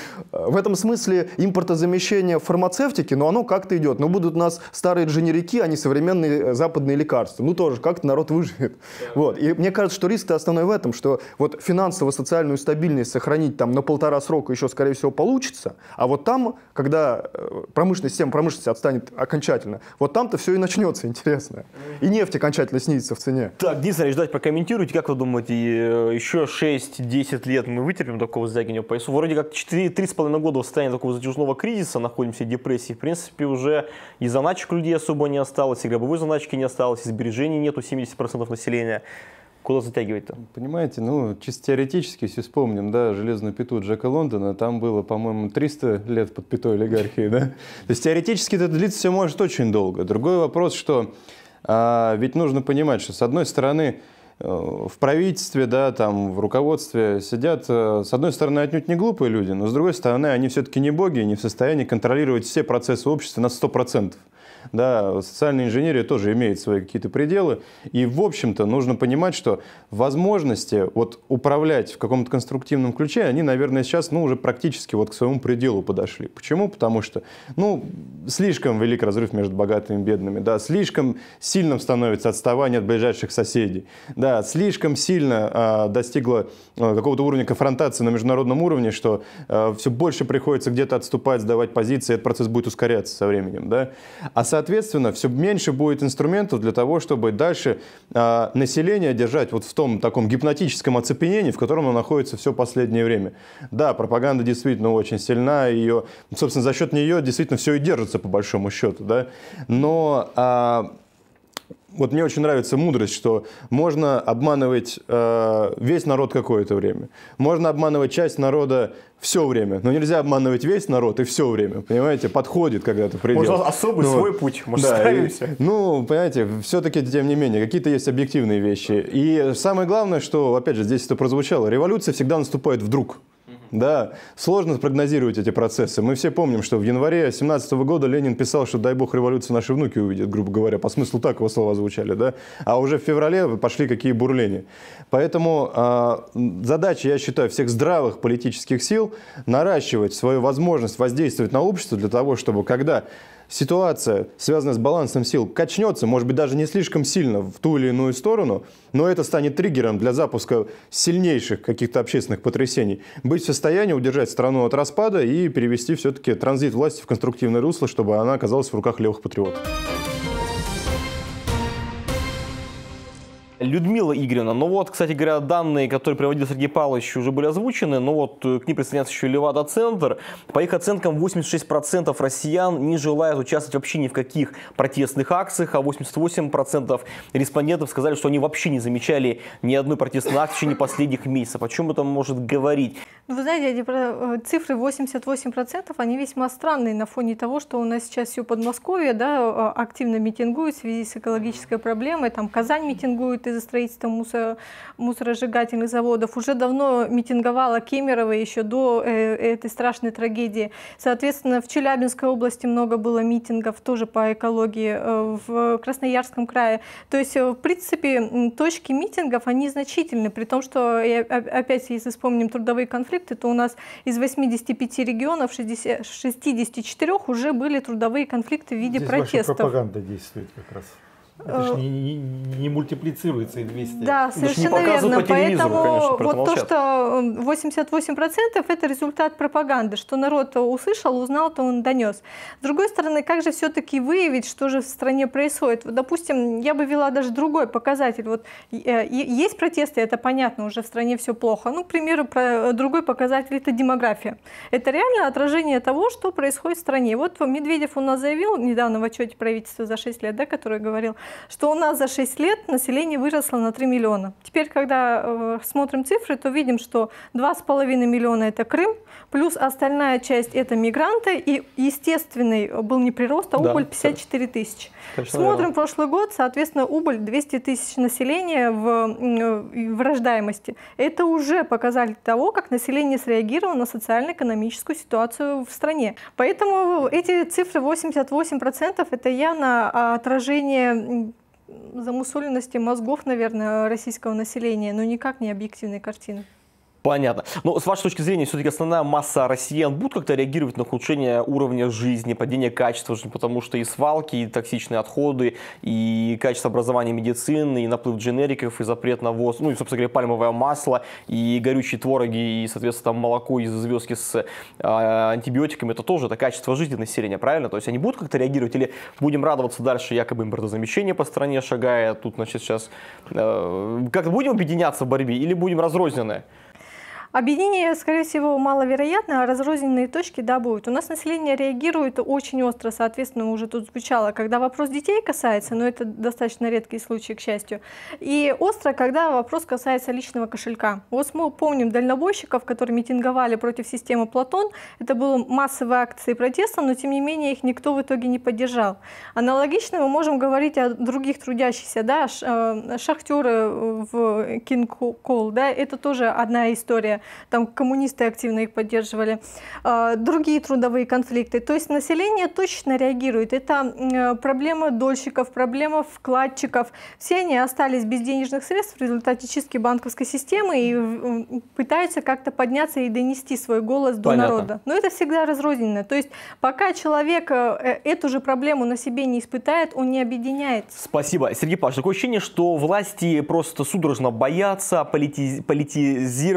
В этом смысле импортозамещение в фармацевтике, но оно как-то идет. Но будут у нас старые дженерики, а не современные западные лекарства. Ну тоже, как-то народ выживет. Вот. И мне кажется, что риск-то основной в этом, что вот финансово-социальную стабильность сохранить там на 1,5 срока еще, скорее всего, получится. А вот там, когда система промышленности отстанет окончательно, вот там-то все и начнется интересно. И нефть окончательно снизится в цене. Так, Денис Ильич, давайте прокомментируйте. Как вы думаете, еще 6-10 лет мы вытерпим такого затягивания по поясу? Вроде как 3,5 года в состоянии такого затяжного кризиса находимся, депрессии. В принципе, уже и заначек людей особо не осталось, и гробовой заначки не осталось, и сбережений нету 70% населения. Куда затягивать-то? Понимаете, ну, чисто теоретически, если вспомним, да, железную пяту Джека Лондона, там было, по-моему, 300 лет под пятой олигархии, да? То есть теоретически это длиться все может очень долго. Другой вопрос, что ведь нужно понимать, что с одной стороны в правительстве, да, там, в руководстве сидят, с одной стороны, отнюдь не глупые люди, но с другой стороны, они все-таки не боги, не в состоянии контролировать все процессы общества на 100%. Да, социальная инженерия тоже имеет свои какие-то пределы. И, в общем-то, нужно понимать, что возможности вот управлять в каком-то конструктивном ключе, они, наверное, сейчас уже практически вот к своему пределу подошли. Почему? Потому что слишком велик разрыв между богатыми и бедными. Да, слишком сильным становится отставание от ближайших соседей. Да, слишком сильно достигло какого-то уровня конфронтации на международном уровне, что все больше приходится где-то отступать, сдавать позиции, этот процесс будет ускоряться со временем. Да? А соответственно, все меньше будет инструментов для того, чтобы дальше население держать вот в том таком гипнотическом оцепенении, в котором оно находится все последнее время. Да, пропаганда действительно очень сильна, ее, собственно, за счет нее действительно все и держится по большому счету. Да? Но вот мне очень нравится мудрость, что можно обманывать весь народ какое-то время. Можно обманывать часть народа все время, но нельзя обманывать весь народ и все время. Понимаете, подходит когда-то предел. Может, особый свой путь, может, ставимся. Понимаете, все-таки, тем не менее, какие-то есть объективные вещи. И самое главное, что, опять же, здесь это прозвучало, революция всегда наступает вдруг. Да, сложно спрогнозировать эти процессы. Мы все помним, что в январе 2017 года Ленин писал, что дай бог революцию наши внуки увидят, грубо говоря. По смыслу так его слова звучали, да? А уже в феврале пошли какие бурления. Поэтому задача, я считаю, всех здравых политических сил наращивать свою возможность воздействовать на общество для того, чтобы когда ситуация, связанная с балансом сил, качнется, может быть, даже не слишком сильно в ту или иную сторону, но это станет триггером для запуска сильнейших каких-то общественных потрясений, быть в состоянии удержать страну от распада и перевести все-таки транзит власти в конструктивное русло, чтобы она оказалась в руках левых патриотов. Людмила Игоревна, ну вот, кстати говоря, данные, которые приводил Сергей Павлович, уже были озвучены, но вот к ним присоединяется еще Левада-центр. По их оценкам, 86% россиян не желают участвовать вообще ни в каких протестных акциях, а 88% респондентов сказали, что они вообще не замечали ни одной протестной акции в течение последних месяцев. О чем это может говорить? Вы знаете, эти цифры 88%, они весьма странные на фоне того, что у нас сейчас все Подмосковье, да, активно митингует в связи с экологической проблемой, там Казань митингует из-за строительства мусоросжигательных заводов. Уже давно митинговала Кемерово еще до этой страшной трагедии. Соответственно, в Челябинской области много было митингов тоже по экологии, в Красноярском крае. То есть, в принципе, точки митингов, они значительны, при том, что, опять, если вспомним трудовые конфликты, то у нас из 85 регионов 64 уже были трудовые конфликты в виде протестов. Ваша пропаганда действует как раз. Это же не мультиплицируется и 200. Да, совершенно верно. Поэтому конечно, вот то, что 88% это результат пропаганды, что народ услышал, узнал, то он донес. С другой стороны, как же все-таки выявить, что же в стране происходит? Вот, допустим, я бы ввела даже другой показатель. Вот, есть протесты, это понятно, уже в стране все плохо. Ну, к примеру, другой показатель – это демография. Это реально отражение того, что происходит в стране. Вот Медведев у нас заявил недавно в отчете правительства за 6 лет, да, который говорил, что у нас за 6 лет население выросло на 3 миллиона. Теперь, когда смотрим цифры, то видим, что 2,5 миллиона – это Крым, плюс остальная часть – это мигранты, и естественный был не прирост, а убыль 54 тысячи. Смотрим прошлый год, соответственно, убыль 200 тысяч населения в рождаемости. Это уже показатель того, как население среагировало на социально-экономическую ситуацию в стране. Поэтому эти цифры 88% – это явно отражение замусоленности мозгов, наверное, российского населения, но никак не объективной картины. Понятно. Но с вашей точки зрения, все-таки основная масса россиян будут как-то реагировать на ухудшение уровня жизни, падение качества жизни, потому что и свалки, и токсичные отходы, и качество образования медицины, и наплыв дженериков, и запрет на ввоз, ну и, собственно говоря, пальмовое масло, и горючие твороги, и, соответственно, там молоко из звездки с антибиотиками, это тоже это качество жизни населения, правильно? То есть они будут как-то реагировать, или будем радоваться дальше якобы импортозамещение по стране шагая, тут, значит, сейчас как-то будем объединяться в борьбе, или будем разрозненные? Объединение, скорее всего, маловероятно, а разрозненные точки, да, будут. У нас население реагирует очень остро, соответственно, уже тут звучало, когда вопрос детей касается, но это достаточно редкий случай, к счастью, и остро, когда вопрос касается личного кошелька. Вот мы помним дальнобойщиков, которые митинговали против системы Платон, это были массовые акции протеста, но тем не менее их никто в итоге не поддержал. Аналогично мы можем говорить о других трудящихся, да, шахтеры в Кинг-Кол, да, это тоже одна история. Там коммунисты активно их поддерживали, другие трудовые конфликты. То есть население точно реагирует. Это проблема дольщиков, проблема вкладчиков. Все они остались без денежных средств в результате чистки банковской системы и пытаются как-то подняться и донести свой голос до народа. Но это всегда разрозненно. То есть пока человек эту же проблему на себе не испытает, он не объединяется. Спасибо. Сергей Павлович, такое ощущение, что власти просто судорожно боятся политизирования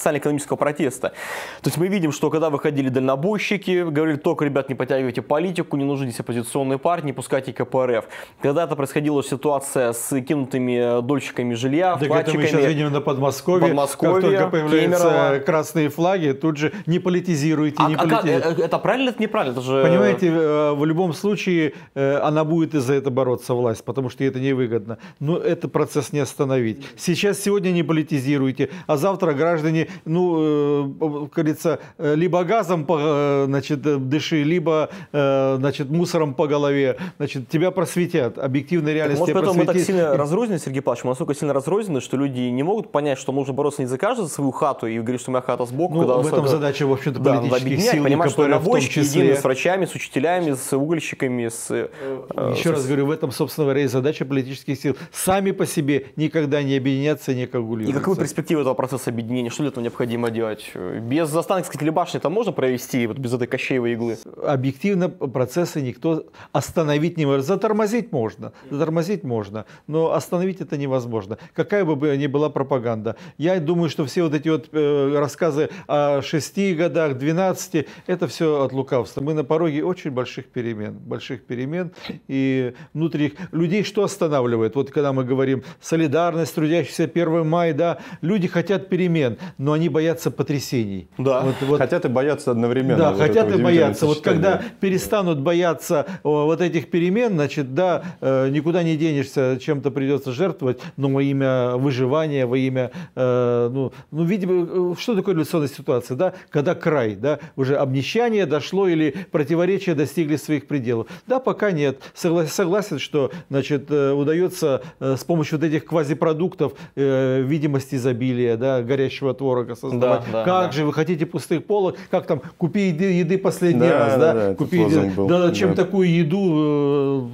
социально-экономического протеста. То есть мы видим, что когда выходили дальнобойщики, говорили, только, ребят, не подтягивайте политику, не нужны здесь оппозиционные партии, не пускайте КПРФ. Когда это происходила ситуация с кинутыми дольщиками жилья, так это мы сейчас видим на Подмосковье, как только появляются красные флаги, тут же не политизируйте, не политизируйте. Это правильно, это неправильно? Это же... Понимаете, в любом случае она будет из-за этого бороться, власть, потому что ей это невыгодно. Но этот процесс не остановить. Сегодня не политизируйте, а завтра граждане, как говорится, либо газом дыши, либо мусором по голове, тебя просветят, объективная реальность тебя просветит. Может, поэтому мы так сильно разрознены, Сергей Павлович, мы настолько сильно разрознены, что люди не могут понять, что нужно бороться не за каждого, за свою хату, и говорить, что моя хата сбоку. В этом задача, в общем-то, политических сил, понимать, что КПРФ в том числе. с врачами, с учителями, с угольщиками, Еще раз говорю, в этом, собственно говоря, и задача политических сил. Сами по себе никогда не объединяться, не коагулироваться. И каковы перспективы этого процесса объединения? Что для этого необходимо делать? Без Останкинской телебашни это можно провести, без этой Кощеевой иглы? Объективно процессы никто остановить не может. Затормозить можно, но остановить это невозможно. Какая бы ни была пропаганда. Я думаю, что все вот эти рассказы о 6 годах, 12, это все от лукавства. Мы на пороге очень больших перемен. И внутри людей что останавливает? Вот когда мы говорим солидарность, трудящихся, 1 мая, да, люди хотят перемен, но они боятся потрясений. Да. Хотят и боятся одновременно. Да, хотят и боятся. Вот когда перестанут бояться вот этих перемен, никуда не денешься, чем-то придется жертвовать, но во имя выживания, во имя, видимо, что такое революционная ситуация, да, когда край, да, уже обнищание дошло или противоречия достигли своих пределов. Да, пока нет. Согласен, что, удается с помощью вот этих квазипродуктов видимость изобилия, да, горящего творога создавать. Как же вы хотите пустых полок, как там, купи еды последний раз, да, купи чем такую еду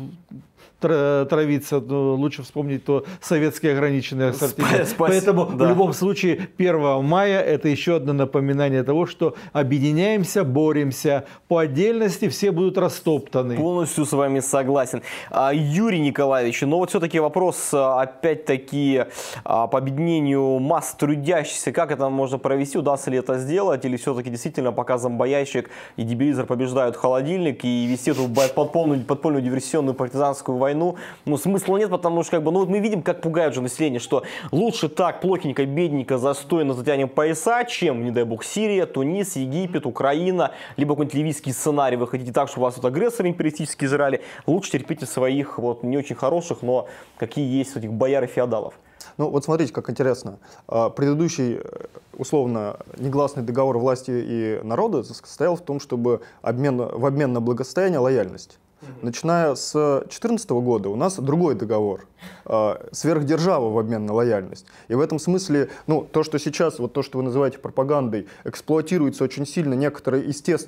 травиться, лучше вспомнить то советский ограниченный ассортимент. Поэтому в любом случае 1 мая это еще одно напоминание того, что объединяемся, боремся. По отдельности все будут растоптаны. Полностью с вами согласен. Юрий Николаевич, но вот все-таки вопрос опять-таки по объединению масс трудящихся. Как это можно провести? Удастся ли это сделать? Или все-таки действительно пока зомбоящик и дебилизер побеждают холодильник и вести эту подпольную диверсионную партизанскую войну? Смысла нет, потому что мы видим, как пугают же население, что лучше так плохенько, бедненько, застойно затянем пояса, чем, не дай бог, Сирия, Тунис, Египет, Украина, либо какой-нибудь ливийский сценарий. Вы хотите так, чтобы вас агрессоры империалистически жрали, лучше терпите своих не очень хороших, но какие есть этих бояр и феодалов. Вот смотрите, как интересно. Предыдущий, условно, негласный договор власти и народа состоял в том, чтобы в обмен на благосостояние лояльность. Начиная с 2014 года у нас другой договор. Сверхдержава в обмен на лояльность. И в этом смысле, то, что сейчас, то, что вы называете пропагандой, эксплуатируется очень сильно некоторое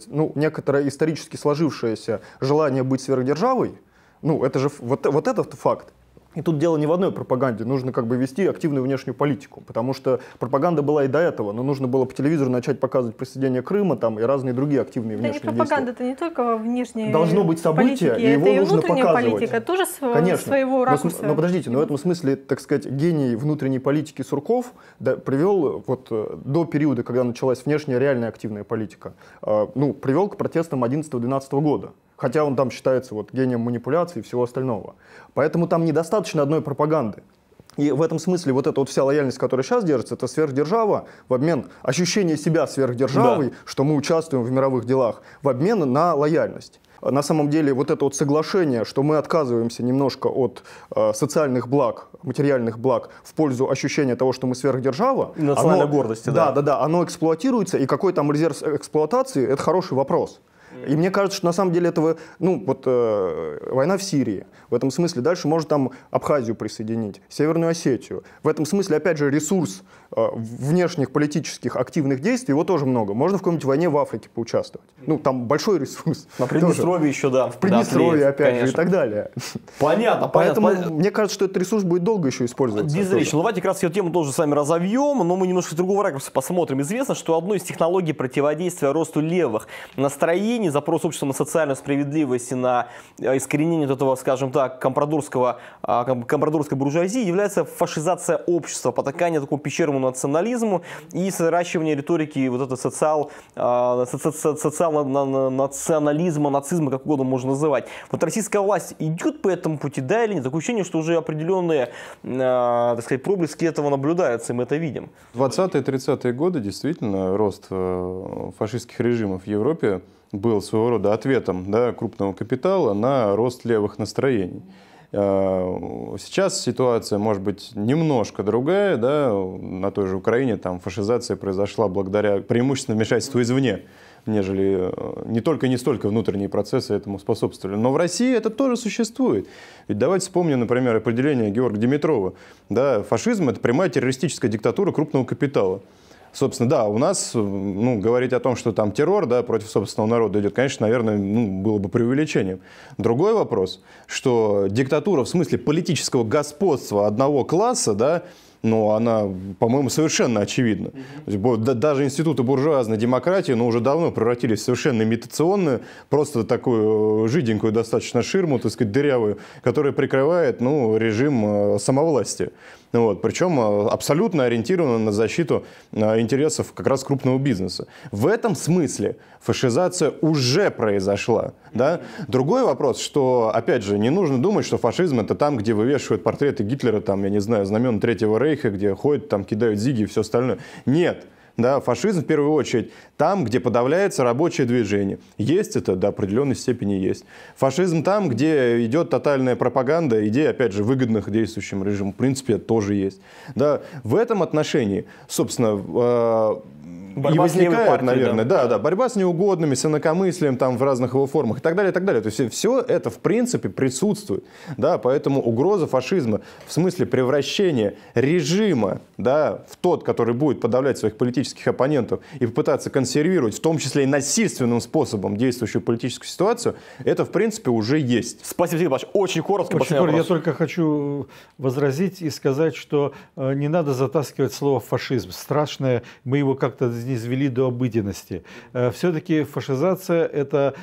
исторически сложившееся желание быть сверхдержавой, это же вот этот факт. И тут дело не в одной пропаганде, нужно вести активную внешнюю политику, потому что пропаганда была и до этого, но нужно было по телевизору начать показывать присоединение Крыма и разные другие активные внешние действия. Пропаганда это не только во внешней должно быть событие, политике, и его нужно внутренняя показывать. Политика тоже Конечно. своего ракурса. Но подождите, в этом смысле, так сказать, гений внутренней политики Сурков привел до периода, когда началась внешняя реальная активная политика, привел к протестам 11-12 года. Хотя он там считается гением манипуляции и всего остального. Поэтому там недостаточно одной пропаганды. И в этом смысле эта вся лояльность, которая сейчас держится, это сверхдержава в обмен, ощущение себя сверхдержавой, что мы участвуем в мировых делах, в обмен на лояльность. На самом деле это соглашение, что мы отказываемся немножко от социальных благ, материальных благ в пользу ощущения того, что мы сверхдержава. И национальной гордости. Да, оно эксплуатируется, и какой там резерв эксплуатации, это хороший вопрос. И мне кажется, что на самом деле этого, война в Сирии, в этом смысле дальше можно там Абхазию присоединить, Северную Осетию. В этом смысле, опять же, ресурс внешних политических активных действий, его тоже много. Можно в какой-нибудь войне в Африке поучаствовать. Там большой ресурс. На Приднестровье еще, да. В Приднестровье, опять же, и так далее. Понятно. Поэтому мне кажется, что этот ресурс будет долго еще использоваться. Дмитрий, давайте как раз эту тему тоже с вами разовьем, но мы немножко с другого ракурса посмотрим. Известно, что одной из технологий противодействия росту левых настроений направлений, запрос общества на социальную справедливость и на искоренение вот этого, скажем так, компрадорской буржуазии является фашизация общества, потакание такому пещерному национализму и сращивание риторики вот этого социал-национализма, нацизма, как угодно можно называть. Вот российская власть идет по этому пути, да или нет? Такое ощущение, что уже определенные, так сказать, проблески этого наблюдаются, и мы это видим. 20-30-е годы действительно рост фашистских режимов в Европе был своего рода ответом, да, крупного капитала на рост левых настроений. Сейчас ситуация может быть немножко другая, да, на той же Украине там фашизация произошла благодаря преимущественно вмешательству извне, нежели не столько внутренние процессы этому способствовали. Но в России это тоже существует. Ведь давайте вспомним, например, определение Георга Димитрова. Да, фашизм – это прямая террористическая диктатура крупного капитала. Собственно, да, у нас, говорить о том, что там террор, да, против собственного народа идет, конечно, наверное, было бы преувеличением. Другой вопрос, что диктатура в смысле политического господства одного класса, да, она, по-моему, совершенно очевидна. Даже институты буржуазной демократии, уже давно превратились в совершенно имитационную, просто такую жиденькую достаточно ширму, так сказать, дырявую, которая прикрывает, режим самовластия. Причем абсолютно ориентирована на защиту интересов как раз крупного бизнеса. В этом смысле фашизация уже произошла. Да? Другой вопрос, что, опять же, не нужно думать, что фашизм – это там, где вывешивают портреты Гитлера, там, я не знаю, знамен Третьего Рейха, где ходят, там, кидают зиги и все остальное. Нет. Да, фашизм в первую очередь там, где подавляется рабочее движение. Есть это, до определенной степени есть. Фашизм там, где идет тотальная пропаганда идей, опять же, выгодных действующим режиму. В принципе, это тоже есть. Да, в этом отношении, собственно, и возникает, наверное, борьба с неугодными, с инакомыслием там, в разных его формах и так далее, и так далее. То есть все это, в принципе, присутствует. Да, поэтому угроза фашизма в смысле превращения режима, да, в тот, который будет подавлять своих политических оппонентов и попытаться консервировать, в том числе и насильственным способом, действующую политическую ситуацию, это, в принципе, уже есть. Спасибо, Сергей Павлович. Очень коротко. Я только хочу возразить и сказать, что не надо затаскивать слово «фашизм». Страшное, мы его как-то низвели до обыденности. Все-таки фашизация – это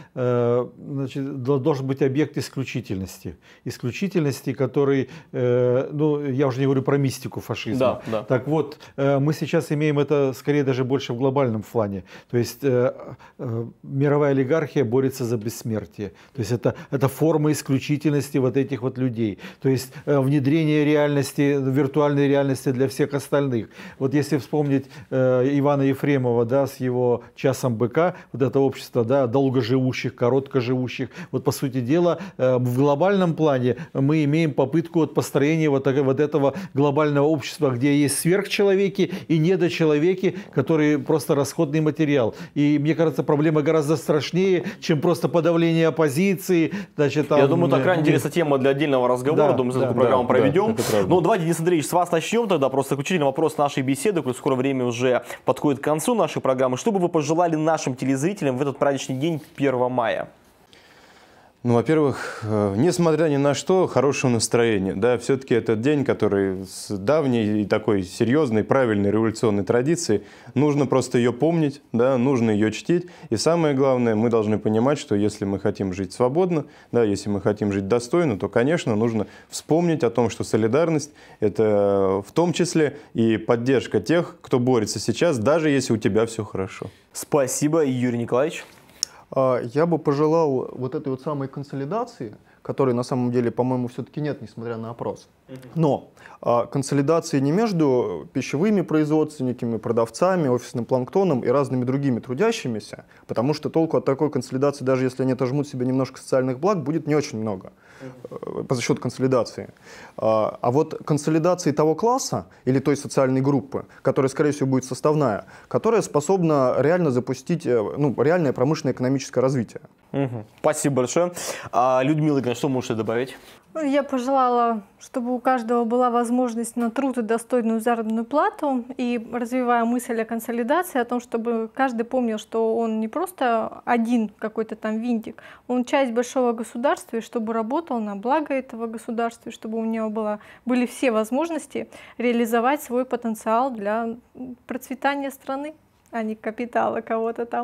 должен быть объект исключительности. Исключительности, который, я уже не говорю про мистику фашизма. Да. Так вот, мы сейчас имеем это скорее даже больше в глобальном плане. То есть мировая олигархия борется за бессмертие. То есть это форма исключительности вот этих вот людей. То есть внедрение реальности, виртуальной реальности для всех остальных. Вот если вспомнить Ивана Ефремова, да, с его «Часом быка», вот это общество, да, долгоживущих, короткоживущих. Вот, по сути дела, в глобальном плане мы имеем попытку построения вот этого глобального общества, где есть сверхчеловеки и недочеловеки, которые просто расходный материал. И мне кажется, проблема гораздо страшнее, чем просто подавление оппозиции. Значит, я думаю, это крайне интересная тема для отдельного разговора. Думаю, мы эту программу проведем. Давайте, Денис Андреевич, с вас начнем тогда. Просто заключительный вопрос нашей беседы, коль скоро время уже подходит к концу нашей программы. Что бы вы пожелали нашим телезрителям в этот праздничный день 1 мая? Во-первых, несмотря ни на что, хорошего настроения. Да, все-таки этот день, который с давней и такой серьезной, правильной революционной традицией, нужно просто ее помнить, да, нужно ее чтить. И самое главное, мы должны понимать, что если мы хотим жить свободно, да, если мы хотим жить достойно, то, конечно, нужно вспомнить о том, что солидарность – это в том числе и поддержка тех, кто борется сейчас, даже если у тебя все хорошо. Спасибо, Юрий Николаевич. Я бы пожелал вот этой вот самой консолидации, которой на самом деле, по-моему, все-таки нет, несмотря на опрос. Но консолидации не между пищевыми производственниками, продавцами, офисным планктоном и разными другими трудящимися, потому что толку от такой консолидации, даже если они отожмут себе немножко социальных благ, будет не очень много за счет консолидации. А вот консолидации того класса или той социальной группы, которая, скорее всего, будет составная, которая способна реально запустить реальное промышленное экономическое развитие. Спасибо большое. Людмила Игоревна, что можете добавить? Я пожелала, чтобы у каждого была возможность на труд и достойную заработную плату, и развивая мысль о консолидации, о том, чтобы каждый помнил, что он не просто один какой-то там винтик, он часть большого государства, и чтобы работал на благо этого государства, и чтобы у него были все возможности реализовать свой потенциал для процветания страны, а не капитала кого-то там.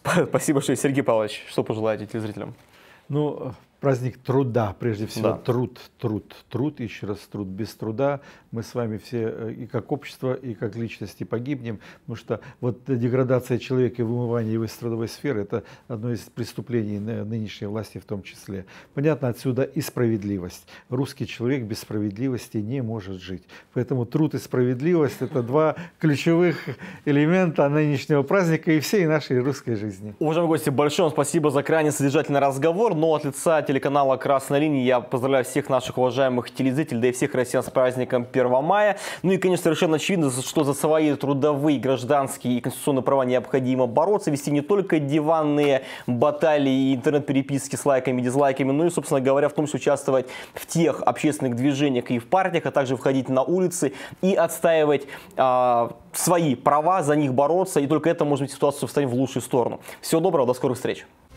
Спасибо, что Сергей Павлович. Что пожелаете телезрителям? Ну, праздник труда, прежде всего, Да. труд, еще раз труд. Без труда мы с вами все и как общество, и как личности погибнем, потому что вот деградация человека и вымывание его из трудовой сферы – это одно из преступлений нынешней власти в том числе. Понятно, отсюда и справедливость. Русский человек без справедливости не может жить. Поэтому труд и справедливость – это два ключевых элемента нынешнего праздника и всей нашей русской жизни. Уважаемые гости, большое вам спасибо за крайне содержательный разговор. Но от лица телеканала «Красная линия» я поздравляю всех наших уважаемых телезрителей, да и всех россиян с праздником 1 мая. Ну и, конечно, совершенно очевидно, что за свои трудовые, гражданские и конституционные права необходимо бороться, вести не только диванные баталии и интернет-переписки с лайками и дизлайками, но и, собственно говоря, в том числе участвовать в тех общественных движениях и в партиях, а также входить на улицы и отстаивать свои права, за них бороться. И только это может быть ситуацию встать в лучшую сторону. Всего доброго, до скорых встреч.